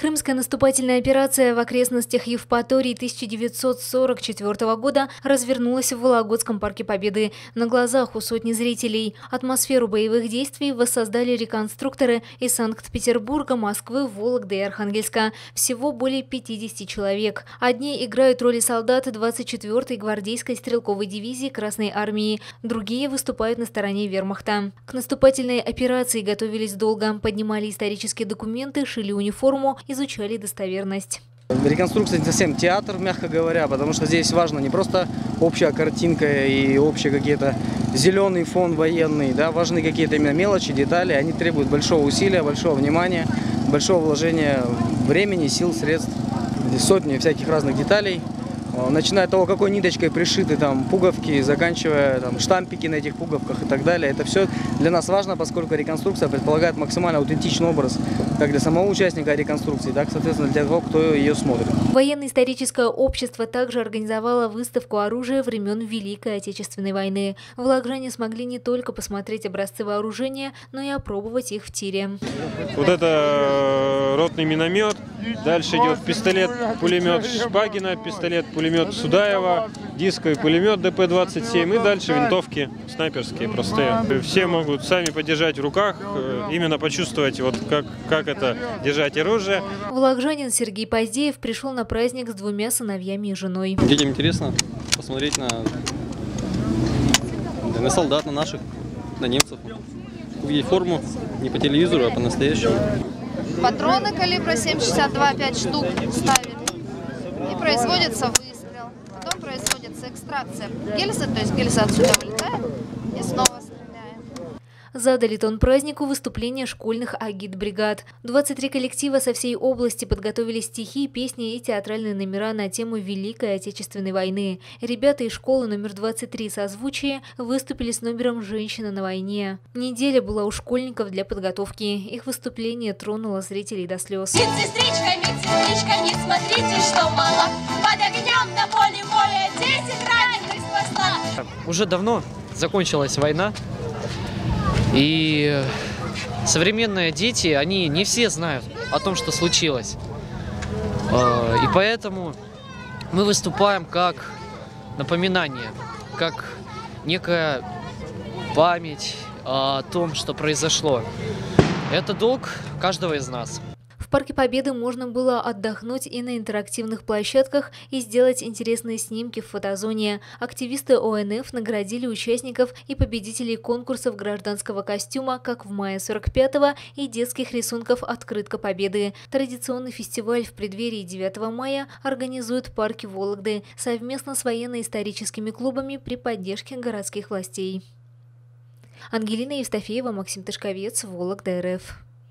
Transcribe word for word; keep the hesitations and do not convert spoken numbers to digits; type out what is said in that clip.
Крымская наступательная операция в окрестностях Евпатории тысяча девятьсот сорок четвёртого года развернулась в Вологодском парке Победы на глазах у сотни зрителей. Атмосферу боевых действий воссоздали реконструкторы из Санкт-Петербурга, Москвы, Вологды и Архангельска. Всего более пятидесяти человек. Одни играют роли солдат двадцать четвёртой гвардейской стрелковой дивизии Красной армии, другие выступают на стороне вермахта. К наступательной операции готовились долго, поднимали исторические документы, шили униформу, изучали достоверность. Реконструкция не совсем театр, мягко говоря, потому что здесь важно не просто общая картинка и общий какие-то зеленый фон военный, да, важны какие-то именно мелочи, детали, они требуют большого усилия, большого внимания, большого вложения времени, сил, средств. Здесь сотни всяких разных деталей, начиная от того, какой ниточкой пришиты там пуговки, заканчивая там штампики на этих пуговках и так далее. Это все для нас важно, поскольку реконструкция предполагает максимально аутентичный образ как для самого участника реконструкции, так, соответственно, для того, кто ее смотрит. Военно-историческое общество также организовало выставку оружия времен Великой Отечественной войны. Вологжане смогли не только посмотреть образцы вооружения, но и опробовать их в тире. Вот это ротный миномет, дальше идет пистолет-пулемет Шпагина, пистолет-пулемет Судаева, дисковый пулемет дэ пэ двадцать семь и дальше винтовки снайперские простые. Все могут сами подержать в руках, именно почувствовать, вот как, как это держать оружие. Вологжанин Сергей Поздеев пришел на праздник с двумя сыновьями и женой. Детям интересно посмотреть на, на солдат, на наших, на немцев. Увидеть форму не по телевизору, а по-настоящему. Патроны калибра семь шестьдесят два, пять штук ставим. И производится выстрел. Потом производится экстракция гильзы, то есть гильза отсюда вылетает и снова стреляем. Задали тон празднику выступления школьных агитбригад. двадцать три коллектива со всей области подготовили стихи, песни и театральные номера на тему Великой Отечественной войны. Ребята из школы номер двадцать три «Созвучие» выступили с номером «Женщина на войне». Неделя была у школьников для подготовки. Их выступление тронуло зрителей до слез. Медсестричка, медсестричка, не смотрите, что мало. Под огнем на поле боя десять раненых спасла. Уже давно закончилась война. И современные дети, они не все знают о том, что случилось. И поэтому мы выступаем как напоминание, как некая память о том, что произошло. Это долг каждого из нас. В Парке Победы можно было отдохнуть и на интерактивных площадках и сделать интересные снимки в фотозоне. Активисты о эн эф наградили участников и победителей конкурсов гражданского костюма как в мае сорок пятого и детских рисунков «Открытка Победы». Традиционный фестиваль в преддверии девятого мая организуют парки Вологды совместно с военно-историческими клубами при поддержке городских властей. Ангелина Евстафеева, Максим Тышковец, Вологда эр эф.